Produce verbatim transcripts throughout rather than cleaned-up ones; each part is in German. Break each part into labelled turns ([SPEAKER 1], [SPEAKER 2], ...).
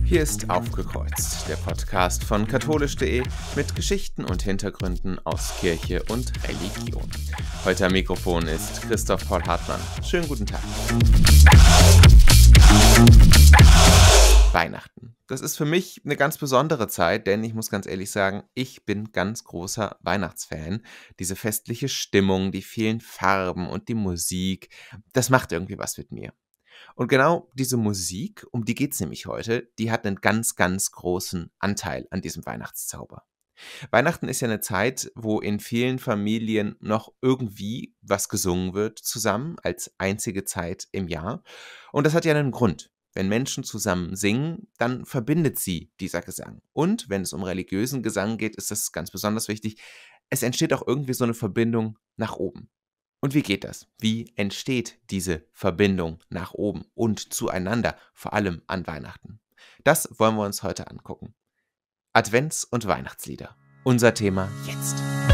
[SPEAKER 1] Hier ist Aufgekreuzt, der Podcast von katholisch punkt de mit Geschichten und Hintergründen aus Kirche und Religion. Heute am Mikrofon ist Christoph Paul Hartmann. Schönen guten Tag. Weihnachten. Das ist für mich eine ganz besondere Zeit, denn ich muss ganz ehrlich sagen, ich bin ganz großer Weihnachtsfan. Diese festliche Stimmung, die vielen Farben und die Musik, das macht irgendwie was mit mir. Und genau diese Musik, um die geht's nämlich heute, die hat einen ganz, ganz großen Anteil an diesem Weihnachtszauber. Weihnachten ist ja eine Zeit, wo in vielen Familien noch irgendwie was gesungen wird zusammen, als einzige Zeit im Jahr. Und das hat ja einen Grund. Wenn Menschen zusammen singen, dann verbindet sie dieser Gesang. Und wenn es um religiösen Gesang geht, ist das ganz besonders wichtig. Es entsteht auch irgendwie so eine Verbindung nach oben. Und wie geht das? Wie entsteht diese Verbindung nach oben und zueinander, vor allem an Weihnachten? Das wollen wir uns heute angucken. Advents- und Weihnachtslieder. Unser Thema jetzt.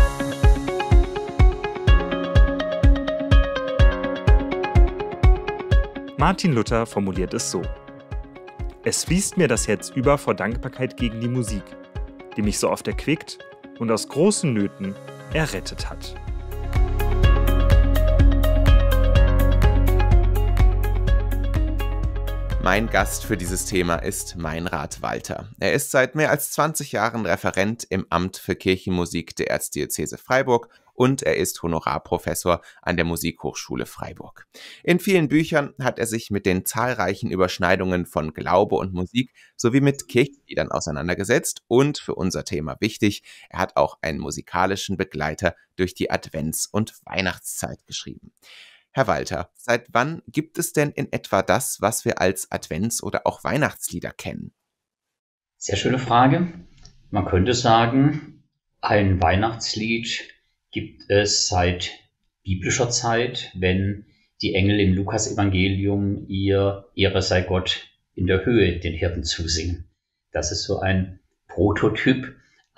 [SPEAKER 2] Martin Luther formuliert es so: Es fließt mir das Herz über vor Dankbarkeit gegen die Musik, die mich so oft erquickt und aus großen Nöten errettet hat.
[SPEAKER 1] Mein Gast für dieses Thema ist Meinrad Walter. Er ist seit mehr als zwanzig Jahren Referent im Amt für Kirchenmusik der Erzdiözese Freiburg und er ist Honorarprofessor an der Musikhochschule Freiburg. In vielen Büchern hat er sich mit den zahlreichen Überschneidungen von Glaube und Musik sowie mit Kirchenliedern auseinandergesetzt und für unser Thema wichtig, er hat auch einen musikalischen Begleiter durch die Advents- und Weihnachtszeit geschrieben. Herr Walter, seit wann gibt es denn in etwa das, was wir als Advents- oder auch Weihnachtslieder kennen?
[SPEAKER 3] Sehr schöne Frage. Man könnte sagen, ein Weihnachtslied gibt es seit biblischer Zeit, wenn die Engel im Lukas-Evangelium ihr Ehre sei Gott in der Höhe den Hirten zusingen. Das ist so ein Prototyp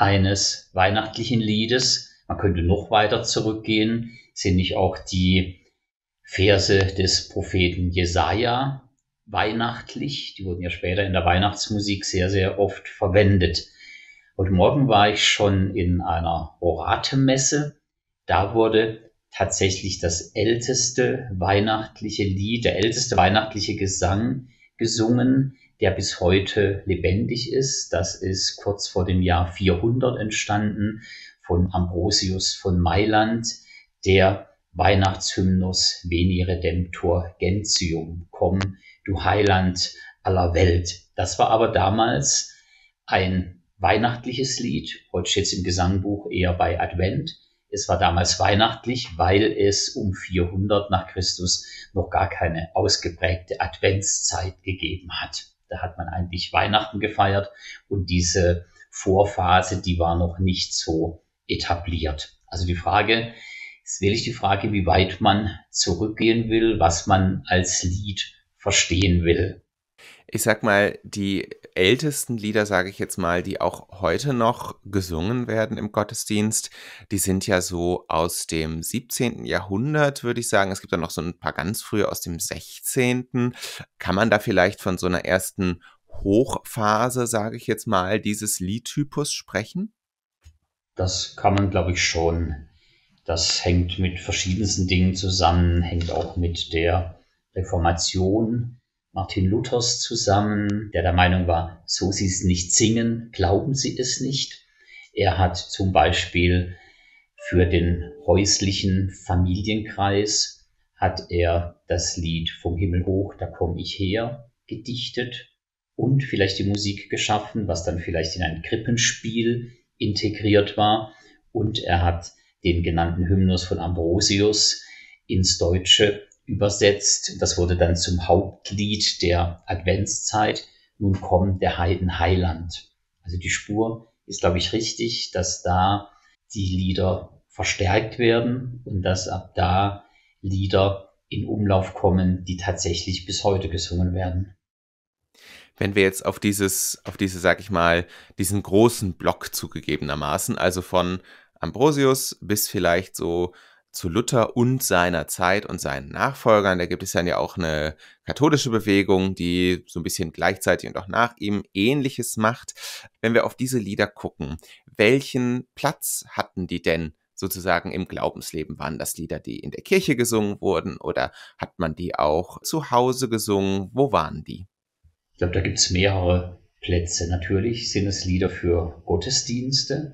[SPEAKER 3] eines weihnachtlichen Liedes. Man könnte noch weiter zurückgehen, sind nicht auch die Verse des Propheten Jesaja weihnachtlich. Die wurden ja später in der Weihnachtsmusik sehr, sehr oft verwendet. Heute Morgen war ich schon in einer Oratemesse. Da wurde tatsächlich das älteste weihnachtliche Lied, der älteste weihnachtliche Gesang gesungen, der bis heute lebendig ist. Das ist kurz vor dem Jahr vierhundert entstanden von Ambrosius von Mailand, der Weihnachtshymnus Veni Redemptor Gentium, komm, du Heiland aller Welt. Das war aber damals ein weihnachtliches Lied. Heute steht es im Gesangbuch eher bei Advent. Es war damals weihnachtlich, weil es um vierhundert nach Christus noch gar keine ausgeprägte Adventszeit gegeben hat. Da hat man eigentlich Weihnachten gefeiert und diese Vorphase, die war noch nicht so etabliert. Also die Frage, Jetzt wähle ich die Frage, wie weit man zurückgehen will, was man als Lied verstehen will.
[SPEAKER 1] Ich sag mal, die ältesten Lieder, sage ich jetzt mal, die auch heute noch gesungen werden im Gottesdienst, die sind ja so aus dem siebzehnten Jahrhundert, würde ich sagen. Es gibt dann noch so ein paar ganz frühe aus dem sechzehnten Kann man da vielleicht von so einer ersten Hochphase, sage ich jetzt mal, dieses Liedtypus sprechen?
[SPEAKER 3] Das kann man, glaube ich, schon. Das hängt mit verschiedensten Dingen zusammen, hängt auch mit der Reformation Martin Luthers zusammen, der der Meinung war, so sie es nicht singen, glauben sie es nicht. Er hat zum Beispiel für den häuslichen Familienkreis hat er das Lied Vom Himmel hoch, da komm ich her gedichtet und vielleicht die Musik geschaffen, was dann vielleicht in ein Krippenspiel integriert war. Und er hat den genannten Hymnus von Ambrosius ins Deutsche übersetzt. Das wurde dann zum Hauptlied der Adventszeit. Nun kommt der Heiden Heiland. Also die Spur ist, glaube ich, richtig, dass da die Lieder verstärkt werden und dass ab da Lieder in Umlauf kommen, die tatsächlich bis heute gesungen werden.
[SPEAKER 1] Wenn wir jetzt auf dieses, auf diese, sag ich mal, diesen großen Block zugegebenermaßen, also von Ambrosius bis vielleicht so zu Luther und seiner Zeit und seinen Nachfolgern. Da gibt es dann ja auch eine katholische Bewegung, die so ein bisschen gleichzeitig und auch nach ihm Ähnliches macht. Wenn wir auf diese Lieder gucken, welchen Platz hatten die denn sozusagen im Glaubensleben? Waren das Lieder, die in der Kirche gesungen wurden, oder hat man die auch zu Hause gesungen? Wo waren die?
[SPEAKER 3] Ich glaube, da gibt es mehrere Plätze. Natürlich sind es Lieder für Gottesdienste,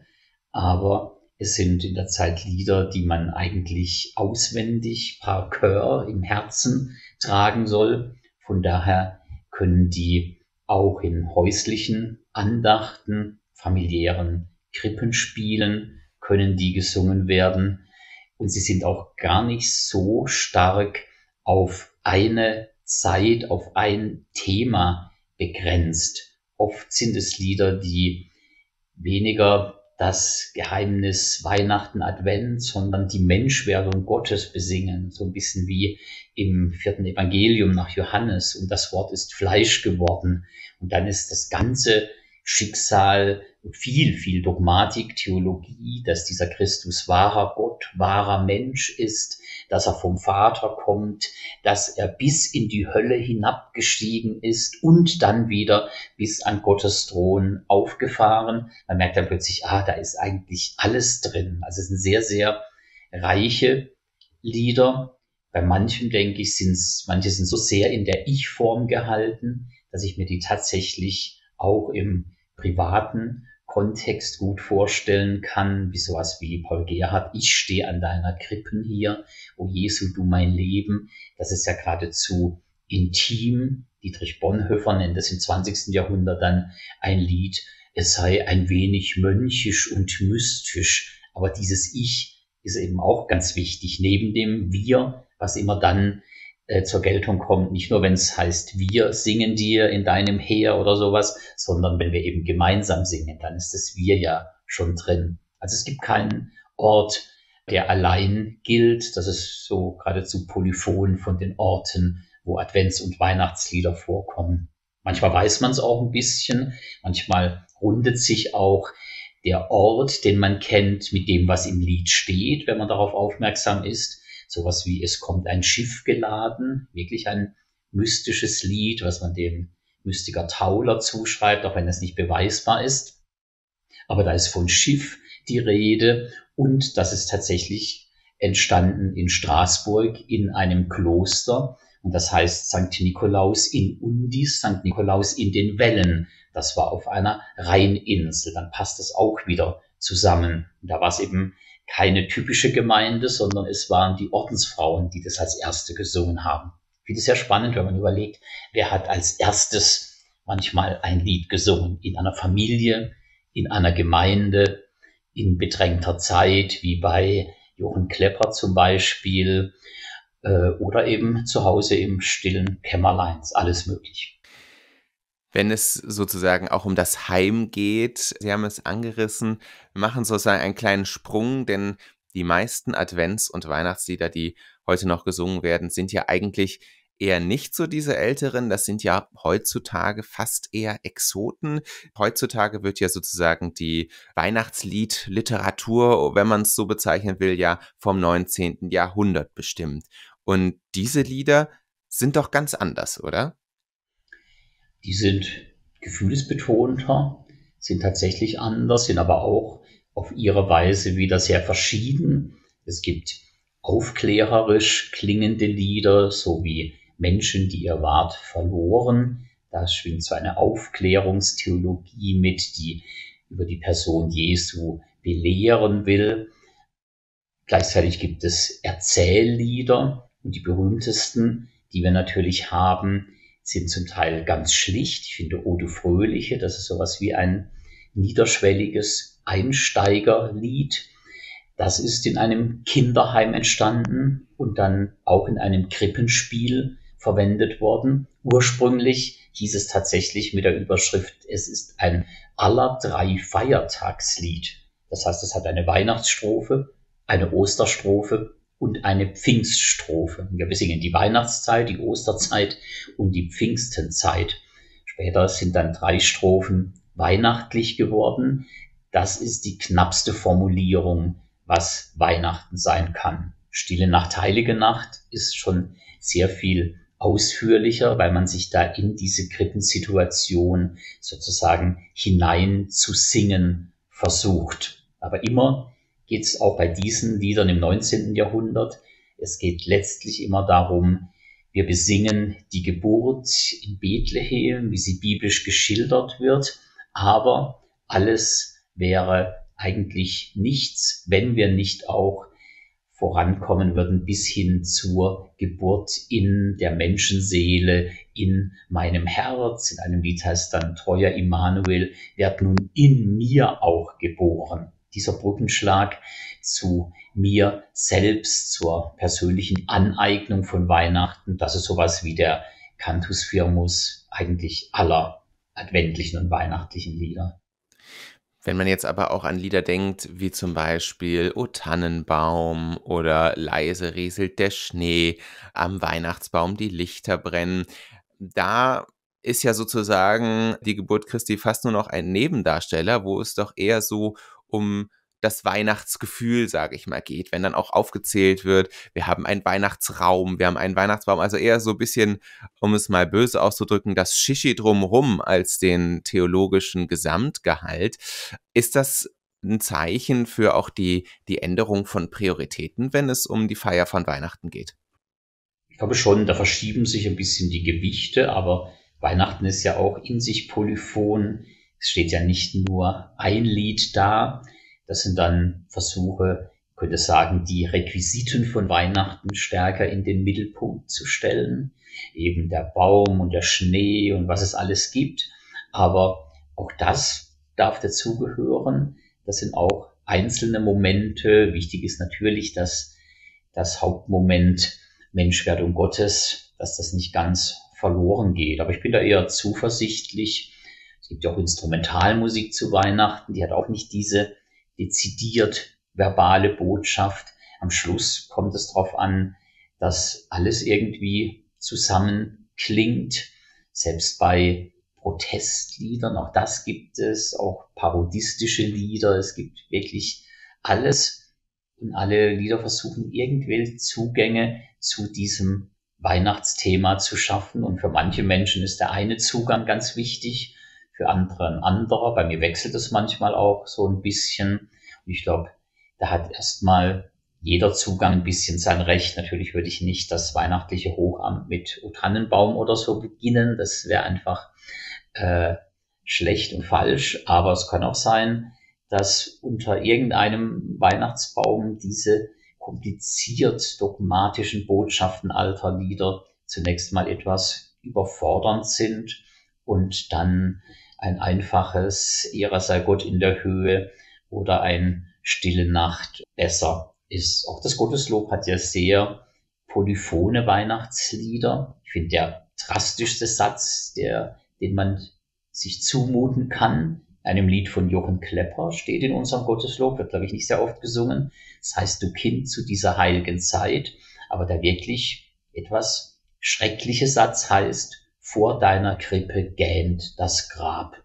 [SPEAKER 3] aber es sind in der Zeit Lieder, die man eigentlich auswendig par Chœur im Herzen tragen soll. Von daher können die auch in häuslichen Andachten, familiären Krippenspielen, können die gesungen werden. Und sie sind auch gar nicht so stark auf eine Zeit, auf ein Thema begrenzt. Oft sind es Lieder, die weniger das Geheimnis Weihnachten, Advent, sondern die Menschwerdung Gottes besingen. So ein bisschen wie im vierten Evangelium nach Johannes. Und das Wort ist Fleisch geworden. Und dann ist das ganze Schicksal und viel, viel Dogmatik, Theologie, dass dieser Christus wahrer Gott, wahrer Mensch ist, dass er vom Vater kommt, dass er bis in die Hölle hinabgestiegen ist und dann wieder bis an Gottes Thron aufgefahren. Man merkt dann plötzlich, ah, da ist eigentlich alles drin. Also es sind sehr, sehr reiche Lieder. Bei manchen, denke ich, sind es, manche sind so sehr in der Ich-Form gehalten, dass ich mir die tatsächlich auch im privaten Kontext gut vorstellen kann, wie sowas wie Paul Gerhardt, ich stehe an deiner Krippen hier, o Jesu, du mein Leben. Das ist ja geradezu intim. Dietrich Bonhoeffer nennt es im zwanzigsten Jahrhundert dann ein Lied, es sei ein wenig mönchisch und mystisch. Aber dieses Ich ist eben auch ganz wichtig, neben dem Wir, was immer dann äh, zur Geltung kommt, nicht nur wenn es heißt, wir singen dir in deinem Heer oder sowas, sondern wenn wir eben gemeinsam singen, dann ist das Wir ja schon drin. Also es gibt keinen Ort, der allein gilt. Das ist so geradezu polyphon von den Orten, wo Advents- und Weihnachtslieder vorkommen. Manchmal weiß man es auch ein bisschen, manchmal rundet sich auch der Ort, den man kennt, mit dem, was im Lied steht, wenn man darauf aufmerksam ist. Sowas wie es kommt ein Schiff geladen, wirklich ein mystisches Lied, was man dem Mystiker Tauler zuschreibt, auch wenn das nicht beweisbar ist. Aber da ist von Schiff die Rede und das ist tatsächlich entstanden in Straßburg in einem Kloster. Und das heißt Sankt Nikolaus in Undis, Sankt Nikolaus in den Wellen. Das war auf einer Rheininsel. Dann passt es auch wieder zusammen. Und da war es eben keine typische Gemeinde, sondern es waren die Ordensfrauen, die das als erste gesungen haben. Ich finde es sehr spannend, wenn man überlegt, wer hat als erstes manchmal ein Lied gesungen in einer Familie, in einer Gemeinde, in bedrängter Zeit, wie bei Johann Klepper zum Beispiel, äh, oder eben zu Hause im stillen Kämmerlein, alles möglich.
[SPEAKER 1] Wenn es sozusagen auch um das Heim geht, Sie haben es angerissen, wir machen sozusagen einen kleinen Sprung, denn die meisten Advents- und Weihnachtslieder, die heute noch gesungen werden, sind ja eigentlich eher nicht so diese älteren, das sind ja heutzutage fast eher Exoten. Heutzutage wird ja sozusagen die Weihnachtslied-Literatur, wenn man es so bezeichnen will, ja vom neunzehnten Jahrhundert bestimmt. Und diese Lieder sind doch ganz anders, oder?
[SPEAKER 3] Die sind gefühlsbetonter, sind tatsächlich anders, sind aber auch auf ihre Weise wieder sehr verschieden. Es gibt aufklärerisch klingende Lieder, so wie Menschen, die ihr Ward verloren. Da schwingt so eine Aufklärungstheologie mit, die über die Person Jesu belehren will. Gleichzeitig gibt es Erzähllieder und die berühmtesten, die wir natürlich haben, sind zum Teil ganz schlicht. Ich finde O du Fröhliche, das ist sowas wie ein niederschwelliges Einsteigerlied. Das ist in einem Kinderheim entstanden und dann auch in einem Krippenspiel verwendet worden. Ursprünglich hieß es tatsächlich mit der Überschrift, es ist ein aller drei Feiertagslied. Das heißt, es hat eine Weihnachtsstrophe, eine Osterstrophe und eine Pfingststrophe. Wir singen die Weihnachtszeit, die Osterzeit und die Pfingstenzeit. Später sind dann drei Strophen weihnachtlich geworden. Das ist die knappste Formulierung, was Weihnachten sein kann. Stille Nacht, Heilige Nacht ist schon sehr viel ausführlicher, weil man sich da in diese Krippensituation sozusagen hinein zu singen versucht. Aber immer geht es auch bei diesen Liedern im neunzehnten Jahrhundert, es geht letztlich immer darum, wir besingen die Geburt in Bethlehem, wie sie biblisch geschildert wird, aber alles wäre eigentlich nichts, wenn wir nicht auch vorankommen würden bis hin zur Geburt in der Menschenseele, in meinem Herz. In einem Lied heißt dann, treuer Immanuel, werd nun in mir auch geboren. Dieser Brückenschlag zu mir selbst, zur persönlichen Aneignung von Weihnachten, das ist sowas wie der Cantus firmus eigentlich aller adventlichen und weihnachtlichen Lieder.
[SPEAKER 1] Wenn man jetzt aber auch an Lieder denkt, wie zum Beispiel O Tannenbaum oder Leise rieselt der Schnee, am Weihnachtsbaum die Lichter brennen, da ist ja sozusagen die Geburt Christi fast nur noch ein Nebendarsteller, wo es doch eher so um das Weihnachtsgefühl, sage ich mal, geht, wenn dann auch aufgezählt wird, wir haben einen Weihnachtsraum, wir haben einen Weihnachtsbaum, also eher so ein bisschen, um es mal böse auszudrücken, das Shishi drumrum als den theologischen Gesamtgehalt. Ist das ein Zeichen für auch die, die Änderung von Prioritäten, wenn es um die Feier von Weihnachten geht?
[SPEAKER 3] Ich glaube schon, da verschieben sich ein bisschen die Gewichte, aber Weihnachten ist ja auch in sich polyphon. Es steht ja nicht nur ein Lied da. Das sind dann Versuche, ich könnte sagen, die Requisiten von Weihnachten stärker in den Mittelpunkt zu stellen. Eben der Baum und der Schnee und was es alles gibt. Aber auch das darf dazugehören. Das sind auch einzelne Momente. Wichtig ist natürlich, dass das Hauptmoment Menschwerdung Gottes, dass das nicht ganz verloren geht. Aber ich bin da eher zuversichtlich. Es gibt ja auch Instrumentalmusik zu Weihnachten. Die hat auch nicht diese dezidiert verbale Botschaft. Am Schluss kommt es darauf an, dass alles irgendwie zusammenklingt. Selbst bei Protestliedern, auch das gibt es, auch parodistische Lieder. Es gibt wirklich alles. Und alle Lieder versuchen irgendwelche Zugänge zu diesem Weihnachtsthema zu schaffen. Und für manche Menschen ist der eine Zugang ganz wichtig, für andere ein anderer. Bei mir wechselt es manchmal auch so ein bisschen. Und ich glaube, da hat erstmal jeder Zugang ein bisschen sein Recht. Natürlich würde ich nicht das weihnachtliche Hochamt mit O Tannenbaum oder so beginnen. Das wäre einfach äh, schlecht und falsch. Aber es kann auch sein, dass unter irgendeinem Weihnachtsbaum diese kompliziert dogmatischen Botschaften alter Lieder zunächst mal etwas überfordernd sind und dann ein einfaches Ehre sei Gott in der Höhe oder ein Stille Nacht besser ist. Auch das Gotteslob hat ja sehr polyphone Weihnachtslieder. Ich finde, der drastischste Satz, der, den man sich zumuten kann, einem Lied von Jochen Klepper, steht in unserem Gotteslob, wird, glaube ich, nicht sehr oft gesungen. Das heißt, du Kind zu dieser heiligen Zeit. Aber der wirklich etwas schreckliche Satz heißt, vor deiner Krippe gähnt das Grab.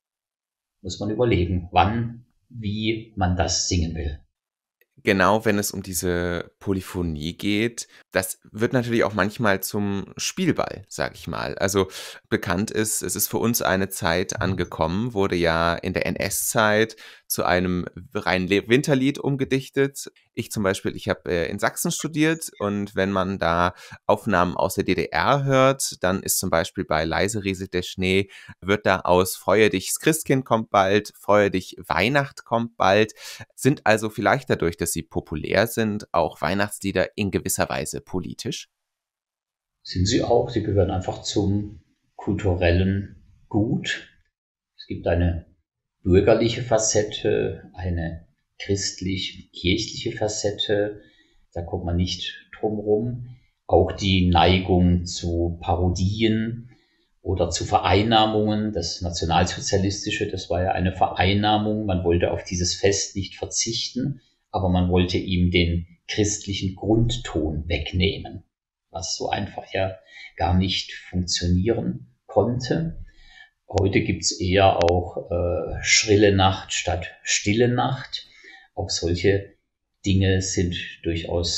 [SPEAKER 3] Muss man überlegen, wann, wie man das singen will.
[SPEAKER 1] Genau, wenn es um diese Polyphonie geht, das wird natürlich auch manchmal zum Spielball, sag ich mal. Also bekannt ist, es ist für uns eine Zeit angekommen, wurde ja in der N S-Zeit zu einem rein Winterlied umgedichtet. Ich zum Beispiel, ich habe äh, in Sachsen studiert und wenn man da Aufnahmen aus der D D R hört, dann ist zum Beispiel bei Leise rieselt der Schnee, wird da aus Freue dich, das Christkind kommt bald, Freue dich, Weihnacht kommt bald, sind also vielleicht dadurch, dass sie populär sind, auch Weihnachtslieder in gewisser Weise politisch?
[SPEAKER 3] Sind sie auch, sie gehören einfach zum kulturellen Gut. Es gibt eine bürgerliche Facette, eine christlich-kirchliche Facette, da kommt man nicht drum rum. Auch die Neigung zu Parodien oder zu Vereinnahmungen, das Nationalsozialistische, das war ja eine Vereinnahmung, man wollte auf dieses Fest nicht verzichten, aber man wollte ihm den christlichen Grundton wegnehmen, was so einfach ja gar nicht funktionieren konnte. Heute gibt's eher auch äh, schrille Nacht statt stille Nacht. Auch solche Dinge sind durchaus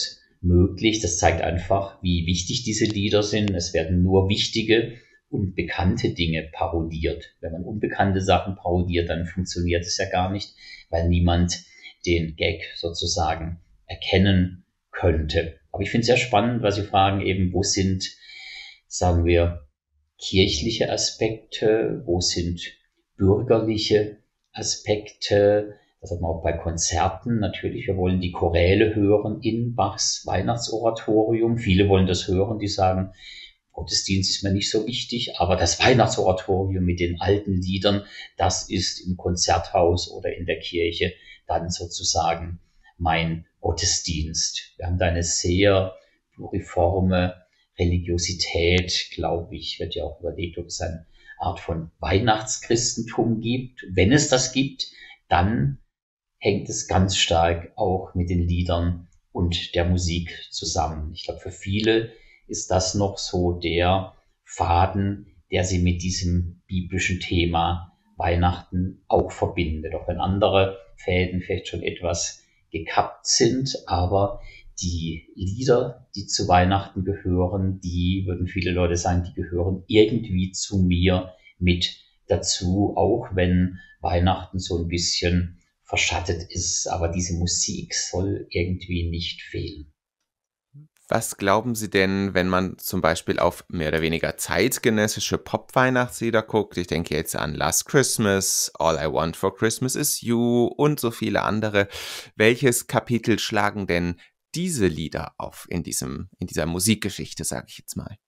[SPEAKER 3] möglich. Das zeigt einfach, wie wichtig diese Lieder sind. Es werden nur wichtige und bekannte Dinge parodiert. Wenn man unbekannte Sachen parodiert, dann funktioniert es ja gar nicht, weil niemand den Gag sozusagen erkennen könnte. Aber ich finde es sehr spannend, weil Sie fragen eben, wo sind, sagen wir, kirchliche Aspekte, wo sind bürgerliche Aspekte. Das hat man auch bei Konzerten natürlich. Wir wollen die Choräle hören in Bachs Weihnachtsoratorium. Viele wollen das hören, die sagen, Gottesdienst ist mir nicht so wichtig, aber das Weihnachtsoratorium mit den alten Liedern, das ist im Konzerthaus oder in der Kirche dann sozusagen mein Gottesdienst. Wir haben da eine sehr pluriforme Religiosität, glaube ich. Wird ja auch überlegt, ob es eine Art von Weihnachtschristentum gibt. Wenn es das gibt, dann hängt es ganz stark auch mit den Liedern und der Musik zusammen. Ich glaube, für viele ist das noch so der Faden, der sie mit diesem biblischen Thema Weihnachten auch verbindet. Auch wenn andere Fäden vielleicht schon etwas gekappt sind, aber die Lieder, die zu Weihnachten gehören, die, würden viele Leute sagen, die gehören irgendwie zu mir mit dazu, auch wenn Weihnachten so ein bisschen verschattet ist. Aber diese Musik soll irgendwie nicht fehlen.
[SPEAKER 1] Was glauben Sie denn, wenn man zum Beispiel auf mehr oder weniger zeitgenössische Pop-Weihnachtslieder guckt? Ich denke jetzt an Last Christmas, All I Want for Christmas is You und so viele andere. Welches Kapitel schlagen denn diese Lieder auf in diesem, in dieser Musikgeschichte, sage ich jetzt mal?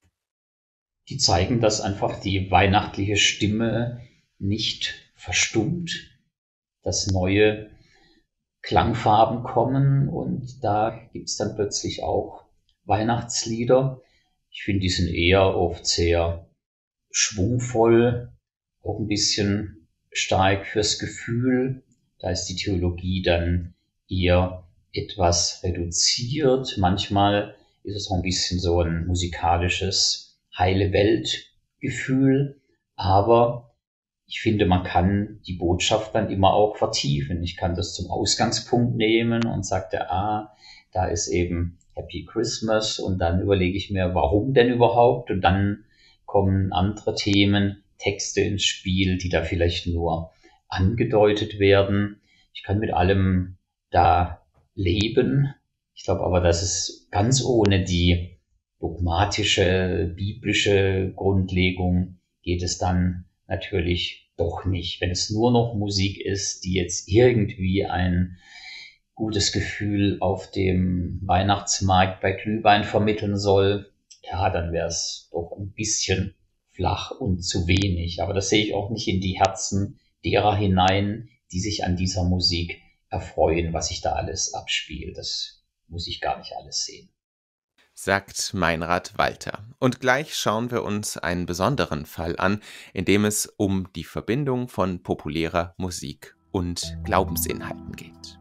[SPEAKER 3] Die zeigen, dass einfach die weihnachtliche Stimme nicht verstummt, dass neue Klangfarben kommen und da gibt's dann plötzlich auch Weihnachtslieder. Ich finde, die sind eher oft sehr schwungvoll, auch ein bisschen stark fürs Gefühl. Da ist die Theologie dann eher etwas reduziert. Manchmal ist es auch ein bisschen so ein musikalisches heile Welt-Gefühl, aber ich finde, man kann die Botschaft dann immer auch vertiefen. Ich kann das zum Ausgangspunkt nehmen und sagte, ah, da ist eben Happy Christmas und dann überlege ich mir, warum denn überhaupt? Und dann kommen andere Themen, Texte ins Spiel, die da vielleicht nur angedeutet werden. Ich kann mit allem da leben. Ich glaube aber, dass es ganz ohne die dogmatische, biblische Grundlegung geht es dann natürlich doch nicht. Wenn es nur noch Musik ist, die jetzt irgendwie ein gutes Gefühl auf dem Weihnachtsmarkt bei Glühwein vermitteln soll, ja, dann wäre es doch ein bisschen flach und zu wenig. Aber das sehe ich auch nicht in die Herzen derer hinein, die sich an dieser Musik erfreuen, was sich da alles abspielt. Das muss ich gar nicht alles sehen.
[SPEAKER 1] Sagt Meinrad Walter. Und gleich schauen wir uns einen besonderen Fall an, in dem es um die Verbindung von populärer Musik und Glaubensinhalten geht.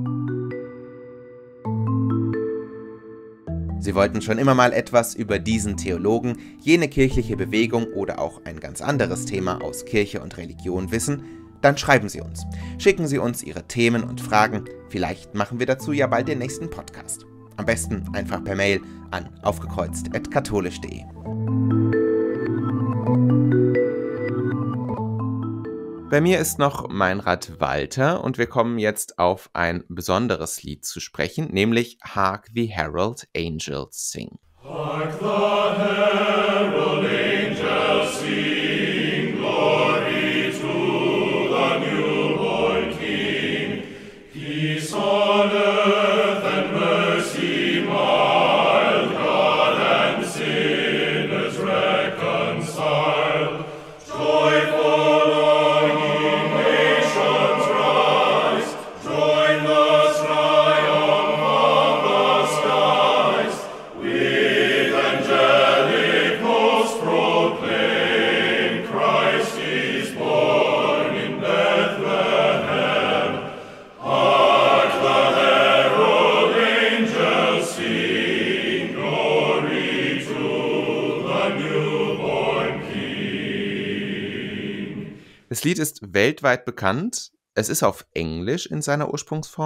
[SPEAKER 1] Sie wollten schon immer mal etwas über diesen Theologen, jene kirchliche Bewegung oder auch ein ganz anderes Thema aus Kirche und Religion wissen? Dann schreiben Sie uns. Schicken Sie uns Ihre Themen und Fragen. Vielleicht machen wir dazu ja bald den nächsten Podcast. Am besten einfach per Mail an aufgekreuzt at katholisch punkt de. Bei mir ist noch Meinrad Walter und wir kommen jetzt auf ein besonderes Lied zu sprechen, nämlich Hark the Herald Angels Sing.
[SPEAKER 4] Hark the herald angels sing, glory to the newborn King, peace on earth and mercy mild, God and sinners reconciled, joyful all ye nations rise, join the triumph of the skies, with angelic hosts proclaim, Christ is born in Bethlehem. Hark the herald angels sing, glory to the newborn King.
[SPEAKER 1] Das Lied ist weltweit bekannt. Es ist auf Englisch in seiner Ursprungsform,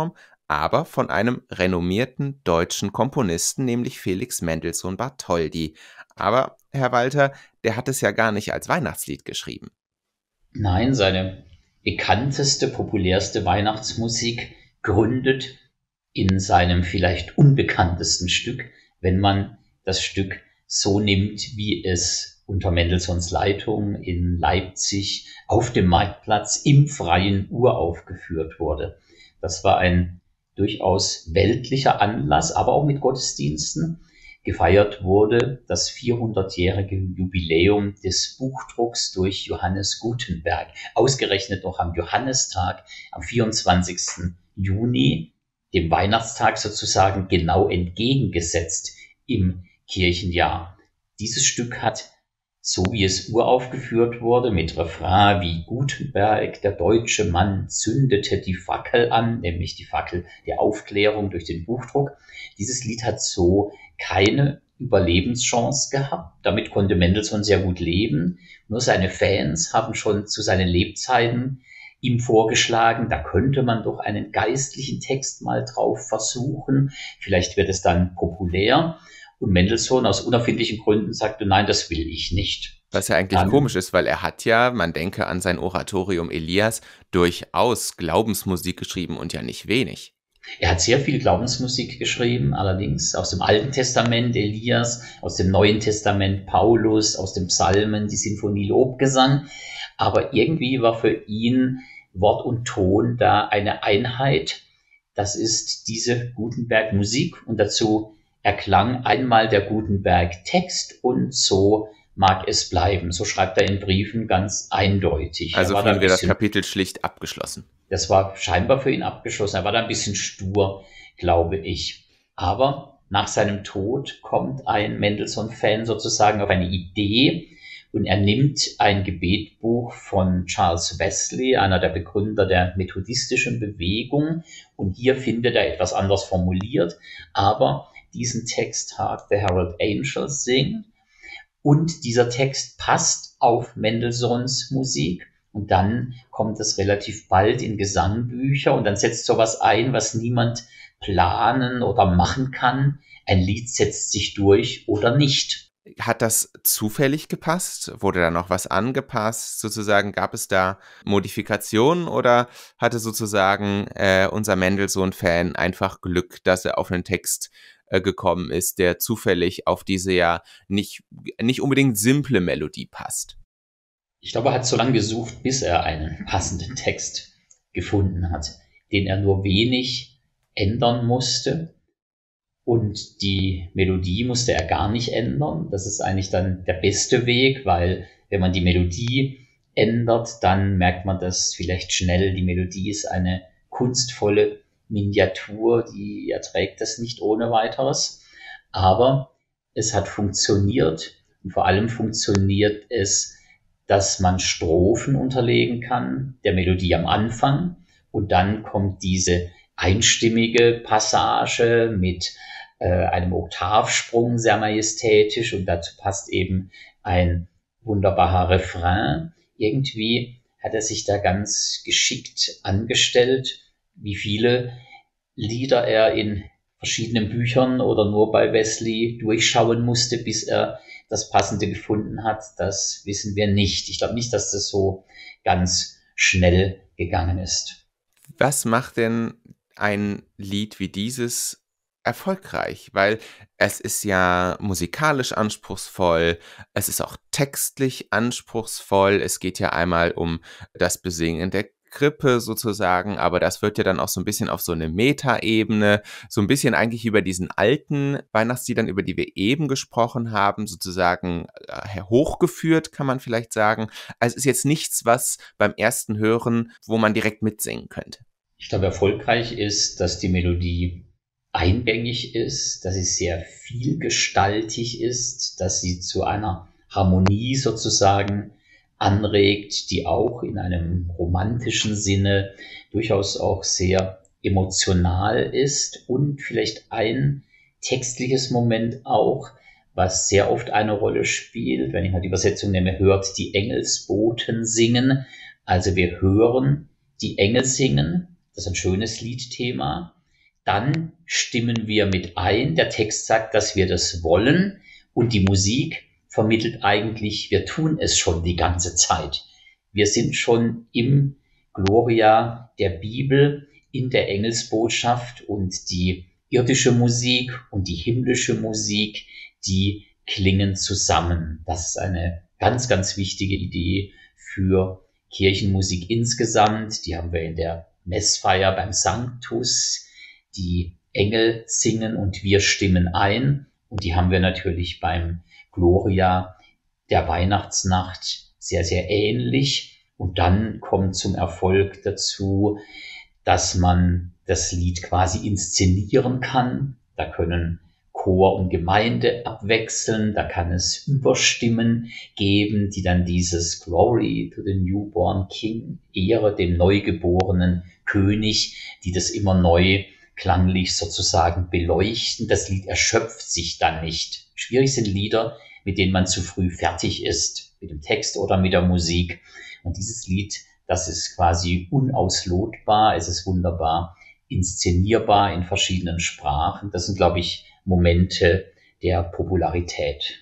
[SPEAKER 1] aber von einem renommierten deutschen Komponisten, nämlich Felix Mendelssohn Bartholdy. Aber, Herr Walter, der hat es ja gar nicht als Weihnachtslied geschrieben.
[SPEAKER 3] Nein, seine bekannteste, populärste Weihnachtsmusik gründet in seinem vielleicht unbekanntesten Stück, wenn man das Stück so nimmt, wie es unter Mendelssohns Leitung in Leipzig auf dem Marktplatz im Freien uraufgeführt wurde. Das war ein durchaus weltlicher Anlass, aber auch mit Gottesdiensten. Gefeiert wurde das vierhundertjährige Jubiläum des Buchdrucks durch Johannes Gutenberg, ausgerechnet noch am Johannistag, am vierundzwanzigsten Juni, dem Weihnachtstag sozusagen genau entgegengesetzt im Kirchenjahr. Dieses Stück hat, so wie es uraufgeführt wurde, mit Refrain wie Gutenberg, der deutsche Mann, zündete die Fackel an, nämlich die Fackel der Aufklärung durch den Buchdruck. Dieses Lied hat so keine Überlebenschance gehabt. Damit konnte Mendelssohn sehr gut leben. Nur seine Fans haben schon zu seinen Lebzeiten ihm vorgeschlagen, da könnte man doch einen geistlichen Text mal drauf versuchen. Vielleicht wird es dann populär. Und Mendelssohn aus unerfindlichen Gründen sagte, nein, das will ich nicht.
[SPEAKER 1] Was ja eigentlich
[SPEAKER 3] Dann,
[SPEAKER 1] komisch ist, weil er hat ja, man denke an sein Oratorium Elias, durchaus Glaubensmusik geschrieben und ja nicht wenig.
[SPEAKER 3] Er hat sehr viel Glaubensmusik geschrieben, allerdings aus dem Alten Testament Elias, aus dem Neuen Testament Paulus, aus den Psalmen, die Sinfonie Lobgesang. Aber irgendwie war für ihn Wort und Ton da eine Einheit. Das ist diese Gutenberg-Musik und dazu erklang einmal der Gutenberg-Text und so mag es bleiben. So schreibt er in Briefen ganz eindeutig.
[SPEAKER 1] Also finden wir
[SPEAKER 3] bisschen,
[SPEAKER 1] das Kapitel schlicht abgeschlossen.
[SPEAKER 3] Das war scheinbar für ihn abgeschlossen. Er war da ein bisschen stur, glaube ich. Aber nach seinem Tod kommt ein Mendelssohn-Fan sozusagen auf eine Idee und er nimmt ein Gebetbuch von Charles Wesley, einer der Begründer der methodistischen Bewegung, und hier findet er etwas anders formuliert, aber diesen Text hat The Herald Angels Sing und dieser Text passt auf Mendelssohns Musik. Und dann kommt es relativ bald in Gesangbücher und dann setzt sowas ein, was niemand planen oder machen kann. Ein Lied setzt sich durch oder nicht.
[SPEAKER 1] Hat das zufällig gepasst? Wurde da noch was angepasst? Sozusagen gab es da Modifikationen oder hatte sozusagen äh, unser Mendelssohn-Fan einfach Glück, dass er auf einen Text äh, gekommen ist, der zufällig auf diese ja nicht, nicht unbedingt simple Melodie passt?
[SPEAKER 3] Ich glaube, er hat so lange gesucht, bis er einen passenden Text gefunden hat, den er nur wenig ändern musste. Und die Melodie musste er gar nicht ändern. Das ist eigentlich dann der beste Weg, weil wenn man die Melodie ändert, dann merkt man das vielleicht schnell. Die Melodie ist eine kunstvolle Miniatur, die erträgt das nicht ohne weiteres. Aber es hat funktioniert und vor allem funktioniert es, dass man Strophen unterlegen kann, der Melodie am Anfang, und dann kommt diese einstimmige Passage mit äh, einem Oktavsprung, sehr majestätisch, und dazu passt eben ein wunderbarer Refrain. Irgendwie hat er sich da ganz geschickt angestellt, wie viele Lieder er in verschiedenen Büchern oder nur bei Wesley durchschauen musste, bis er das Passende gefunden hat, das wissen wir nicht. Ich glaube nicht, dass das so ganz schnell gegangen ist.
[SPEAKER 1] Was macht denn ein Lied wie dieses erfolgreich? Weil es ist ja musikalisch anspruchsvoll, es ist auch textlich anspruchsvoll, es geht ja einmal um das Besingen der Krippe sozusagen, aber das wird ja dann auch so ein bisschen auf so eine Metaebene, so ein bisschen eigentlich über diesen alten Weihnachtsliedern, über die wir eben gesprochen haben, sozusagen äh, hochgeführt, kann man vielleicht sagen. Also es ist jetzt nichts, was beim ersten Hören, wo man direkt mitsingen könnte.
[SPEAKER 3] Ich glaube, erfolgreich ist, dass die Melodie eingängig ist, dass sie sehr vielgestaltig ist, dass sie zu einer Harmonie sozusagen anregt, die auch in einem romantischen Sinne durchaus auch sehr emotional ist, und vielleicht ein textliches Moment auch, was sehr oft eine Rolle spielt, wenn ich mal die Übersetzung nehme, hört die Engelsboten singen. Also wir hören die Engel singen, das ist ein schönes Liedthema. dann stimmen wir mit ein. Der Text sagt, dass wir das wollen und die Musik vermittelt eigentlich, wir tun es schon die ganze Zeit. Wir sind schon im Gloria der Bibel, in der Engelsbotschaft und die irdische Musik und die himmlische Musik, die klingen zusammen. Das ist eine ganz, ganz wichtige Idee für Kirchenmusik insgesamt. Die haben wir in der Messfeier beim Sanctus. Die Engel singen und wir stimmen ein. Und die haben wir natürlich beim Gloria der Weihnachtsnacht sehr, sehr ähnlich. Und dann kommt zum Erfolg dazu, dass man das Lied quasi inszenieren kann. Da können Chor und Gemeinde abwechseln, da kann es Überstimmen geben, die dann dieses Glory to the Newborn King, Ehre dem neugeborenen König, die das immer neu klanglich sozusagen beleuchten. Das Lied erschöpft sich dann nicht. Schwierig sind Lieder, mit denen man zu früh fertig ist, mit dem Text oder mit der Musik. Und dieses Lied, das ist quasi unauslotbar, es ist wunderbar inszenierbar in verschiedenen Sprachen. Das sind, glaube ich, Momente der Popularität.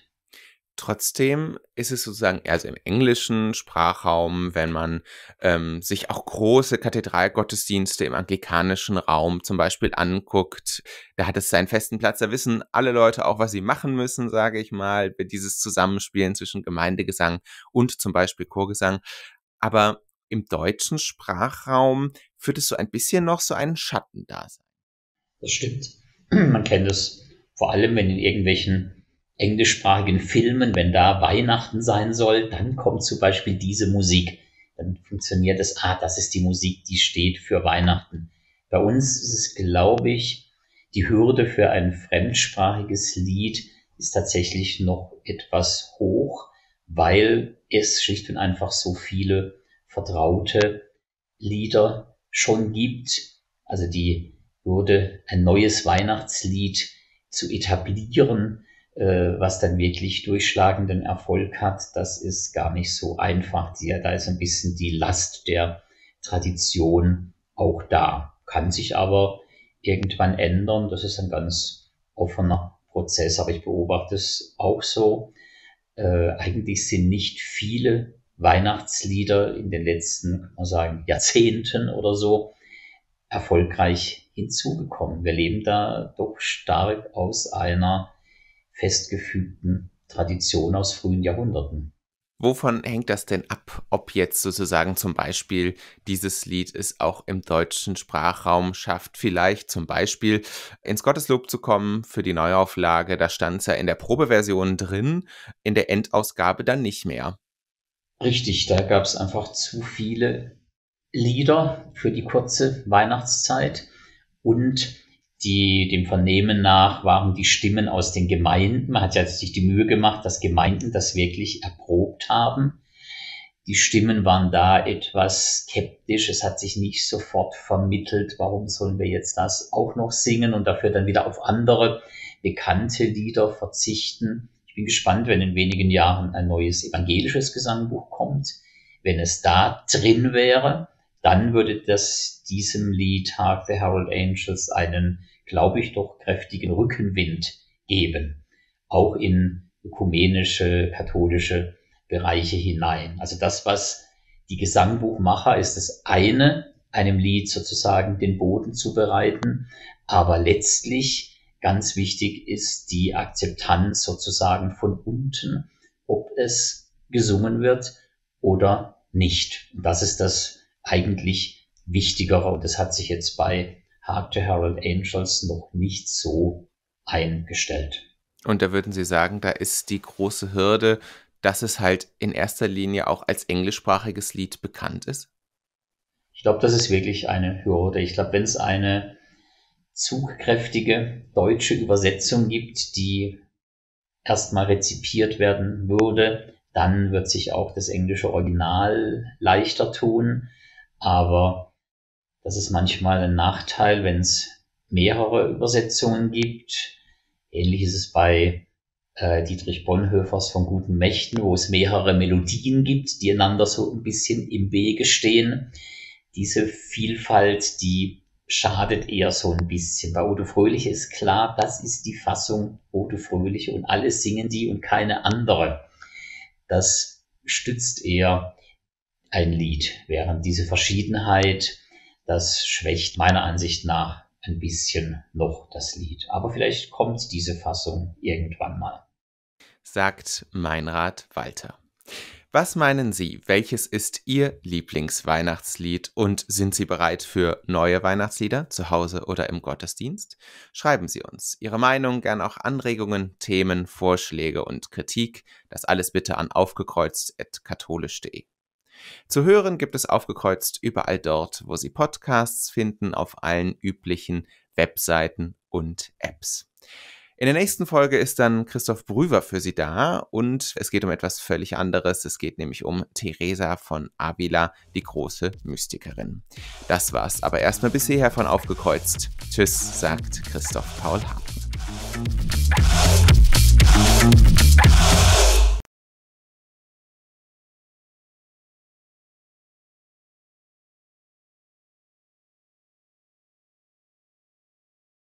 [SPEAKER 1] Trotzdem ist es sozusagen, also im englischen Sprachraum, wenn man ähm, sich auch große Kathedralgottesdienste im anglikanischen Raum zum Beispiel anguckt, da hat es seinen festen Platz, da wissen alle Leute auch, was sie machen müssen, sage ich mal, dieses Zusammenspielen zwischen Gemeindegesang und zum Beispiel Chorgesang. Aber im deutschen Sprachraum führt es so ein bisschen noch so einen Schattendasein.
[SPEAKER 3] Das stimmt. Man kennt es vor allem, wenn in irgendwelchen englischsprachigen Filmen, wenn da Weihnachten sein soll, dann kommt zum Beispiel diese Musik. Dann funktioniert es, ah, das ist die Musik, die steht für Weihnachten. Bei uns ist es, glaube ich, die Hürde für ein fremdsprachiges Lied ist tatsächlich noch etwas hoch, weil es schlicht und einfach so viele vertraute Lieder schon gibt. Also die Hürde, ein neues Weihnachtslied zu etablieren, äh, was dann wirklich durchschlagenden Erfolg hat, das ist gar nicht so einfach. Da ist ein bisschen die Last der Tradition auch da. Kann sich aber irgendwann ändern. Das ist ein ganz offener Prozess, aber ich beobachte es auch so. Äh, eigentlich sind nicht viele Weihnachtslieder in den letzten, kann man sagen, Jahrzehnten oder so erfolgreich hinzugekommen. Wir leben da doch stark aus einer festgefügten Tradition aus frühen Jahrhunderten.
[SPEAKER 1] Wovon hängt das denn ab, ob jetzt sozusagen zum Beispiel dieses Lied es auch im deutschen Sprachraum schafft, vielleicht zum Beispiel ins Gotteslob zu kommen für die Neuauflage? Da stand es ja in der Probeversion drin, in der Endausgabe dann nicht mehr.
[SPEAKER 3] Richtig, da gab es einfach zu viele Lieder für die kurze Weihnachtszeit und die, dem Vernehmen nach waren die Stimmen aus den Gemeinden. Man hat ja sich die Mühe gemacht, dass Gemeinden das wirklich erprobt haben. Die Stimmen waren da etwas skeptisch. Es hat sich nicht sofort vermittelt, warum sollen wir jetzt das auch noch singen und dafür dann wieder auf andere bekannte Lieder verzichten. Ich bin gespannt, wenn in wenigen Jahren ein neues evangelisches Gesangbuch kommt. Wenn es da drin wäre, dann würde das diesem Lied Hark the Herald Angels einen, glaube ich, doch kräftigen Rückenwind geben. Auch in ökumenische, katholische Bereiche hinein. Also das, was die Gesangbuchmacher ist, das eine, einem Lied sozusagen den Boden zu bereiten, aber letztlich ganz wichtig ist die Akzeptanz sozusagen von unten, ob es gesungen wird oder nicht. Und das ist das eigentlich Wichtigere und das hat sich jetzt bei Hark the Herald Angels noch nicht so eingestellt.
[SPEAKER 1] Und da würden Sie sagen, da ist die große Hürde, dass es halt in erster Linie auch als englischsprachiges Lied bekannt ist?
[SPEAKER 3] Ich glaube, das ist wirklich eine Hürde. Ich glaube, wenn es eine zugkräftige deutsche Übersetzung gibt, die erstmal rezipiert werden würde, dann wird sich auch das englische Original leichter tun. Aber das ist manchmal ein Nachteil, wenn es mehrere Übersetzungen gibt. Ähnlich ist es bei äh, Dietrich Bonhoeffers von Guten Mächten, wo es mehrere Melodien gibt, die einander so ein bisschen im Wege stehen. Diese Vielfalt, die schadet eher so ein bisschen. Bei Ode Fröhliche ist klar, das ist die Fassung Ode Fröhliche und alle singen die und keine andere. Das stützt eher ein Lied, während diese Verschiedenheit, das schwächt meiner Ansicht nach ein bisschen noch das Lied. Aber vielleicht kommt diese Fassung irgendwann mal.
[SPEAKER 1] Sagt Meinrad Walter. Was meinen Sie, welches ist Ihr Lieblingsweihnachtslied und sind Sie bereit für neue Weihnachtslieder zu Hause oder im Gottesdienst? Schreiben Sie uns Ihre Meinung, gern auch Anregungen, Themen, Vorschläge und Kritik. Das alles bitte an aufgekreuzt at katholisch punkt de. Zu hören gibt es Aufgekreuzt überall dort, wo Sie Podcasts finden, auf allen üblichen Webseiten und Apps. In der nächsten Folge ist dann Christoph Brüwer für Sie da und es geht um etwas völlig anderes. Es geht nämlich um Teresa von Avila, die große Mystikerin. Das war's aber erstmal bis hierher von Aufgekreuzt. Tschüss, sagt Christoph Paul Hartmann.